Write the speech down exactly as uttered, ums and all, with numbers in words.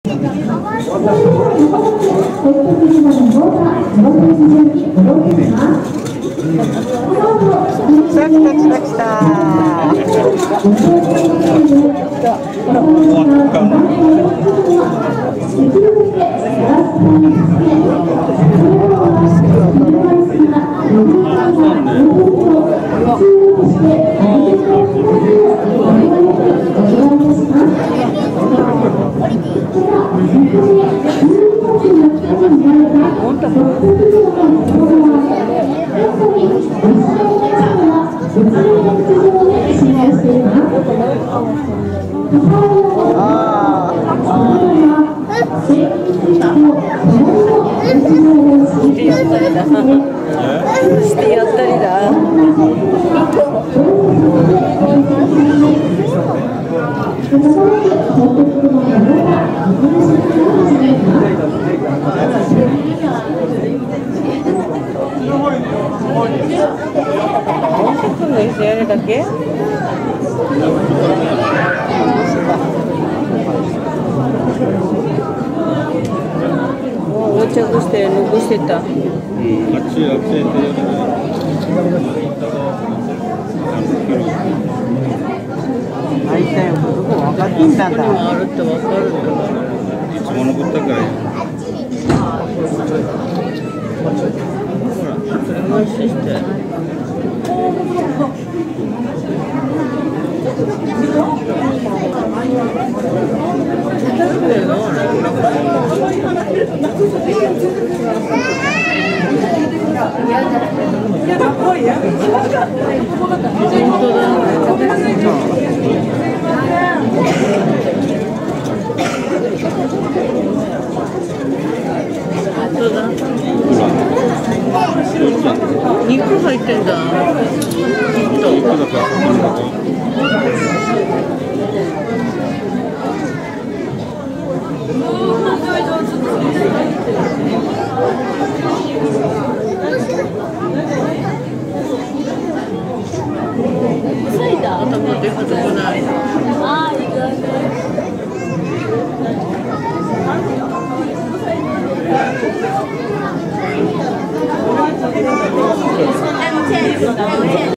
してやったりだ。やるだけ？お茶として残してた。 大体もどこ分かってんだんだ。 あるって分かるんだ。 いつも残ったから。 それもして。肉入ってんだ。肉と。